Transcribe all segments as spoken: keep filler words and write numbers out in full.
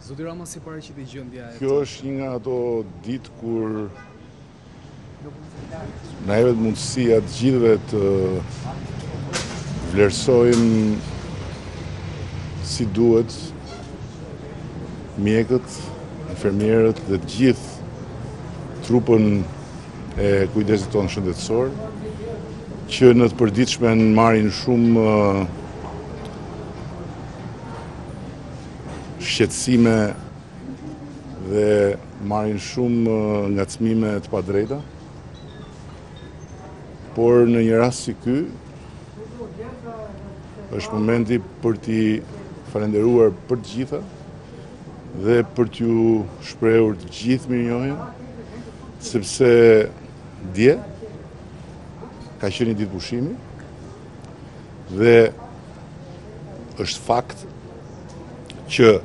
Zoti Rama si paraqiti gjendja e Kjo është një nga ato ditë kur na jepet mundësia të gjithëve të vlerësojmë si duhet mjekët, infermierët dhe të gjithë trupën e kujdesit tonë shëndetësor, që në të përditshmen marrin shumë shqetësime dhe marrin shumë ngacmime të padrejta. Por në një rast si ky, është momenti për t'i falenderuar për të gjitha dhe për t'ju shprehur të gjithë mirënjohjen, sepse dje ka qenë një ditë pushimi dhe është fakt që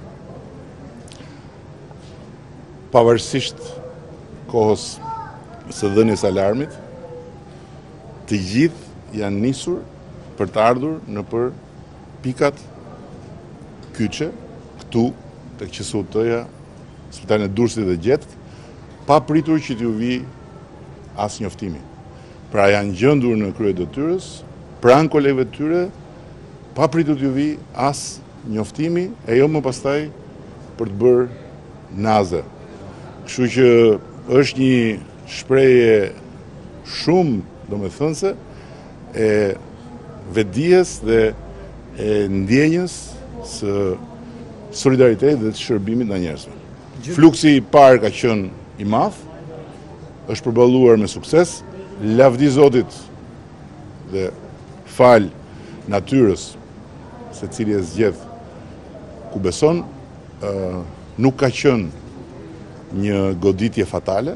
pavarësisht kohës së dhënies alarmit, të gjithë janë nisur për të ardhur në për pikat kyçe, këtu tek Q S U T-ja, Spitalin e Durrësit dhe Gjetët, pa pritur që t'ju vi as njoftimi. Pra janë gjendur në krye detyrës, pranë kolegëve të tyre, pa pritur t'ju vi as njoftimi, e jo më pastaj për të bërë naze. Kështu që është një shprehje shumë domethënëse e vetdijes dhe e ndjenjës së solidaritetit dhe të shërbimit ndaj njerëzve. Fluksi i parë ka qenë i madh, është përballuar me sukses, lavdi Zotit dhe fal natyrës, secili e zgjedh ku beson, nuk ka qenë një goditje fatale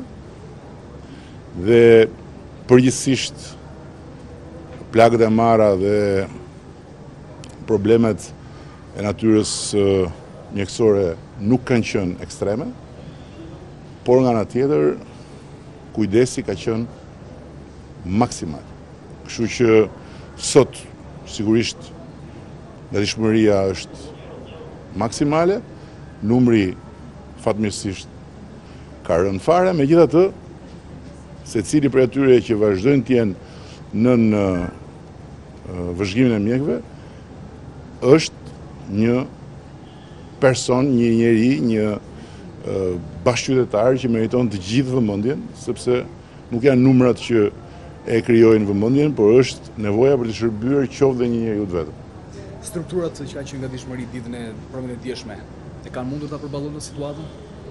dhe përgjithsisht plagët e marra dhe problemet e natyrës mjekësore nuk kanë qenë ekstreme, por nga ana tjetër kujdesi ka qenë maksimal. Kështu që sot sigurisht gatishmëria është maksimale, numri fatmirësisht ka rënë fare, megjithatë secili prej atyre që vazhdojnë të jenë nën vëzhgimin e mjekëve është një person, një njeri, një bashkëqytetar që meriton të gjithë vëmendjen, sepse nuk janë numrat që e krijojnë vëmendjen, por është nevoja për të shërbyer qoftë dhe një njeriu vetëm. Strukturat që kanë qenë nga gatishmëri ditën e premte të djeshme, e kanë mundur ta përballojnë situatën?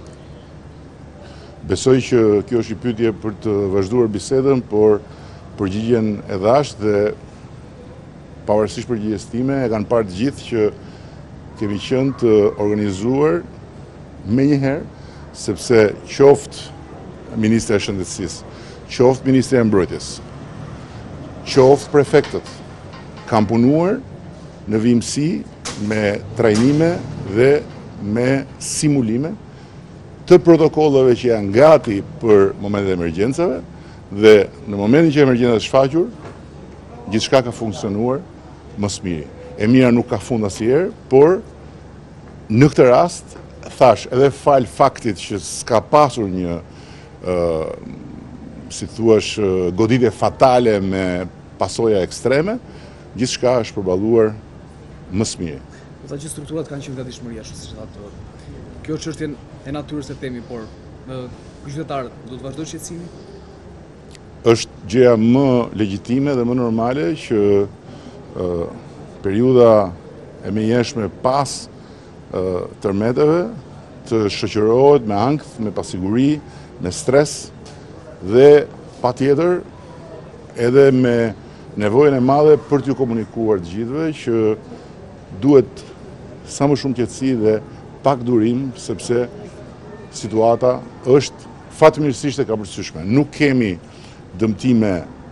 Besoj që kjo është një pyetje për të vazhduar bisedën, por përgjigjen e dhash dhe pavarësisht përgjigjes time e kanë parë të gjithë që kemi qenë të organizuar menjëherë, sepse qoftë Ministri i Shëndetësisë, qoftë Ministri i Mbrojtjes, qoftë prefektët kanë punuar në vimësi me trajnime dhe me simulime të protokolleve që janë gati për momentet e emergjencave dhe në momentin që emergjenca është shfaqur, gjithçka ka funksionuar më së miri. E mira nuk ka fund asnjëherë, por në këtë rast thash edhe fal faktit që s'ka pasur një uh, si thuash goditje fatale me pasoja ekstreme, gjithçka është përballuar më së miri. Do të thotë që strukturat kanë qenë gatishmëria, ashtu siç thatë. Kjo çështje e natyrës së temi, por qytetarët do të vazhdojnë shqetësimin? Është gjëja më legjitime dhe më normale që uh, periudha e menjëshme pas uh, tërmeteve të shoqërohet me ankth, me pasiguri, me stres dhe patjetër edhe me nevojën e madhe për t'ju komunikuar të gjithëve që duhet sa më shumë qetësi dhe pak durim, sepse situata është fatmirësisht e kapërcyeshme. Nuk kemi dëmtime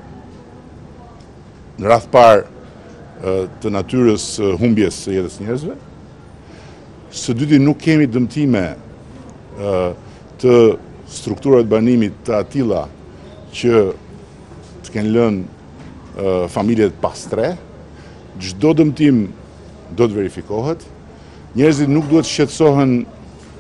në radh parë të natyrës humbjes së jetës njerëzve. Së dyti nuk kemi dëmtime të strukturave të banimit të atilla që të kenë lënë familjet pas tre. Çdo dëmtim do të verifikohet. Njerëzit nuk duhet shqetësohen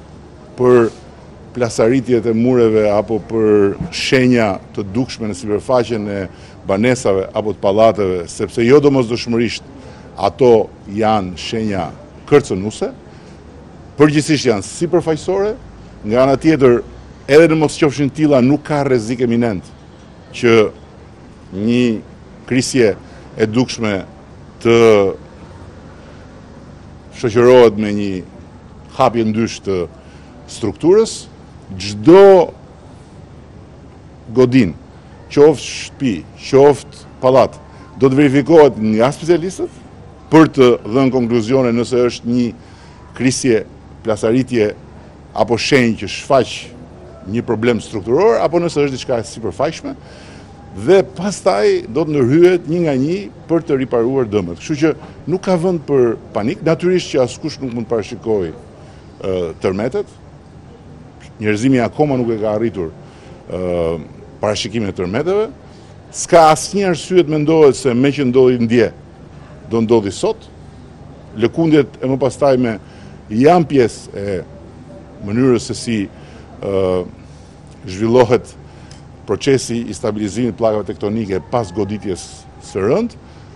për plasaritjet e mureve apo për shenja të dukshme në sipërfaqen e banesave apo të pallateve, sepse jo domosdoshmërisht ato janë shenja kërcënuese, përgjithsisht janë sipërfaqësore, nga ana tjetër edhe në mos qofshin tilla nuk ka rrezik eminent që një krisje e dukshme të shoqërohet me një hapje ndysh të strukturës. Çdo godin, qoftë shtëpi, qoftë pallat, do të verifikohet nga specialistët për të dhënë konkluzione nëse është një krisje, plasaritje apo shenjë që shfaq një problem strukturor apo nëse është diçka e sipërfaqshme, dhe pastaj do të ndërhyet një nga një për të riparuar dëmet. Kështu që nuk ka vend për panik, natyrisht që askush nuk mund të parashikojë uh, tërmetet. Njerëzimi akoma nuk e ka arritur uh, parashikimin e tërmeteve. S'ka asnjë arsye të mendohet se me që ndodhi ndje, do ndodhi sot. Lëkundjet e më pastaj me janë pjesë e mënyrës se si uh, zhvillohet procesi i stabilizimit pllakave tektonike pas goditjes së rënd.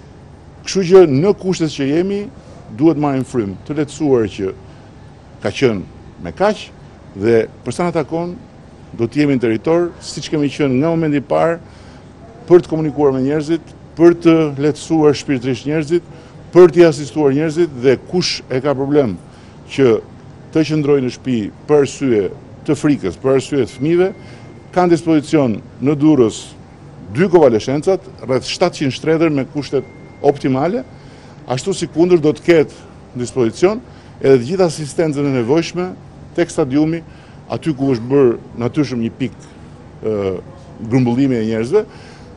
Kështu që në kushtet që jemi, duhet marrim frymë të lehtësuar që ka qenë me kaq, dhe për sa na takon, do të jemi në territor, siç kemi qenë nga momenti i parë, për të komunikuar me njerëzit, për të lehtësuar shpirtërisht njerëzit, për t'i asistuar njerëzit, dhe kush e ka problem që të qëndrojë në shtëpi për arsye të frikës, për arsye të fëmijëve, kanë dispozicion në Durrës dy kovaleshencat, rreth shtatëqind shtretër me kushtet optimale, ashtu si kundër do të ketë në dispozicion edhe të gjithë asistencën e nevojshme tek stadiumi, aty ku është bërë natyrshëm një pikë grumbullimi e njerëzve,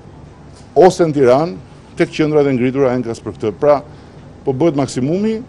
ose në Tiranë, tek qendrat e ngritura Enkas për këtë. Pra, po bëhet maksimumi,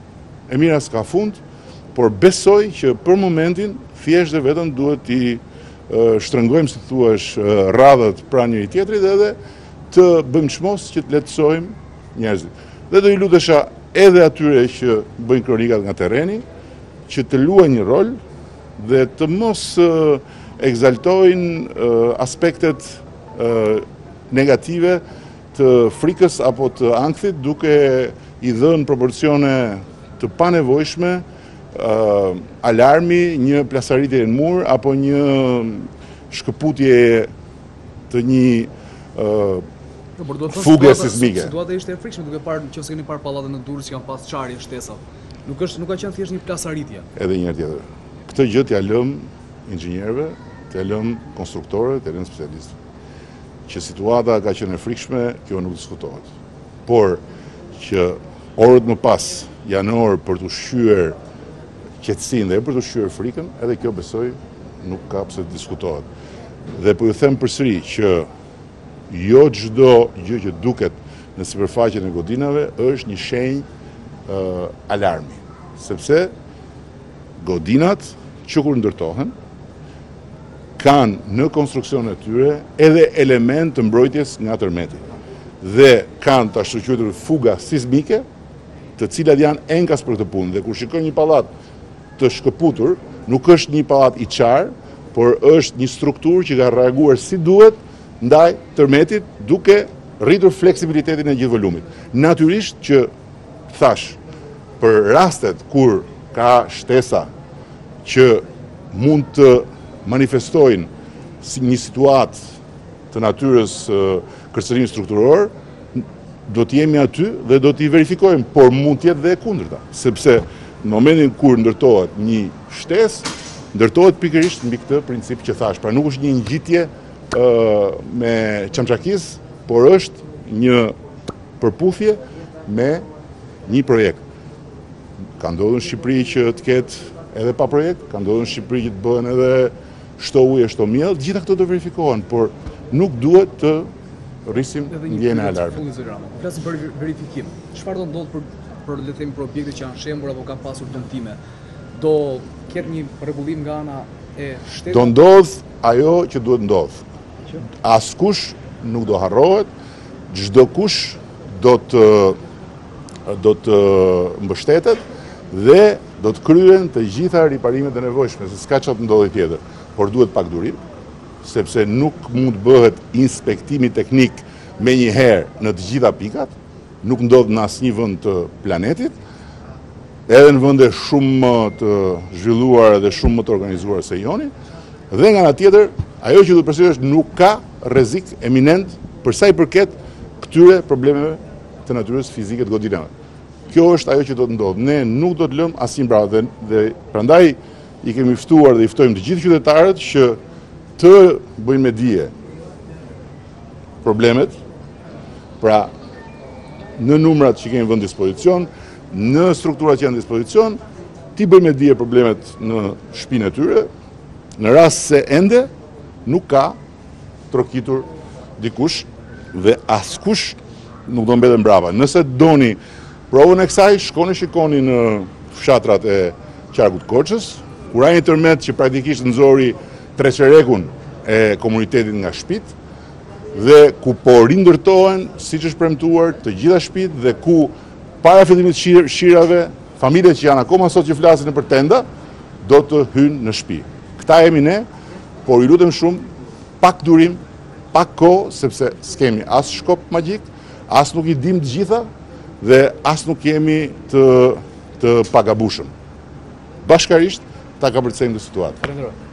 e mira s'ka fund, por besoj që për momentin thjesht dhe vetëm duhet i shtrëngojmë, si thuash, radhët pranë njëri tjetrit edhe të bëjmë çmos që të lehtësojmë njerëzit. Dhe do i lutesha edhe atyre që bëjnë kronikat nga terreni, që të luajnë një rol dhe të mos uh, egzaltojnë uh, aspektet uh, negative të frikës apo të ankthit, duke i dhënë proporcione të panevojshme uh, alarmi, një plasaritje në mur apo një shkëputje të një uh, fuge sismike. Situata ishte e frikshme duke parë, nëse keni parë pallatet në Durrës që kanë pas çarje shtesa. Nuk është nuk ka qenë thjesht një plasaritje. Edhe një herë tjetër. Këtë gjë t'ja lëm inxhinierëve, t'ja lëm konstruktorëve, t'ja lëm specialistëve. Që situata ka qenë e frikshme, kjo nuk diskutohet. Por që orët më pas janë orë për të ushqyer qetësinë dhe për të ushqyer frikën, edhe kjo besoj nuk ka pse të diskutohet. Dhe po ju them përsëri që jo çdo gjë që duket në sipërfaqen e godinave është një shenjë uh, alarmi, sepse godinat që kur ndërtohen kanë në konstruksion e tyre edhe element të mbrojtjes nga tërmeti dhe kanë të ashtu quajtur fuga sismike, të cilat janë enkas për këtë punë. Dhe kur shikoj një pallat të shkëputur, nuk është një pallat i qarë, por është një strukturë që ka reaguar si duhet ndaj tërmetit, duke rritur fleksibilitetin e gjithë volumit. Natyrisht që thash, për rastet kur ka shtesa që mund të manifestojnë si një situatë të natyrës kërcënimi strukturor, do të jemi aty dhe do t'i verifikojmë, por mund t'jetë dhe e kundërta, sepse në momentin kur ndërtohet një shtesë, ndërtohet pikërisht mbi këtë princip që thash. Pra nuk është një ngjitje uh, me çamçakis, por është një përputhje me një projekt. Ka ndodhur në Shqipëri që të ketë edhe pa projekt, ka ndodhur në Shqipëri që të bëhen edhe shto ujë, shto miell, gjitha këto do verifikohen, por nuk duhet të rrisim ndjenën e alarmit. Flasim për verifikim. Çfarë do ndodh për për le të themi për objekte që janë shembur apo kanë pasur dëmtime? Do ketë një rregullim nga ana e shtetit? Do ndodh ajo që duhet ndodh. Askush nuk do harrohet, çdo kush do të do të mbështetet dhe do të kryen të gjitha riparimet e nevojshme, se s'ka çfarë të ndodhi tjetër, por duhet pak durim, sepse nuk mund bëhet inspektimi teknik me një herë në të gjitha pikat, nuk ndodh në asnjë vend të planetit, edhe në vende shumë më të zhvilluara dhe shumë më të organizuara se joni, dhe nga ana tjetër, ajo që duhet përsërisht nuk ka rrezik eminent për sa i përket këtyre problemeve të natyrës fizike të godinave. Kjo është ajo që do të ndodhë. Ne nuk do të lëmë asnjë mbrapa dhe, dhe prandaj i kemi ftuar dhe i ftojmë të gjithë qytetarët që të bëjnë me dije problemet, pra në numrat që kemi vënë dispozicion, në strukturat që janë në dispozicion, ti bëjmë me dije problemet në shtëpinë e tyre, në rast se ende nuk ka trokitur dikush dhe askush nuk do mbetet mbrapa. Nëse doni provën e kësaj, shkoni shikoni në fshatrat e qarkut Korçës, kurajnë tërmet që praktikisht nëzori treqerekun e komunitetit nga shtëpitë, dhe ku po rindërtohen, siç është premtuar, të gjitha shtëpitë dhe ku para fillimit të shirave, familjet që janë akoma sot që flasin për tenda, do të hynë në shtëpi. Këta jemi ne, por i lutem shumë, pak durim, pak kohë, sepse s'kemi as shkop magjik, as nuk i dim të gjitha, dhe as nuk jemi të, të pagabushëm. Bashkarisht, ta kapërcejmë të situatë.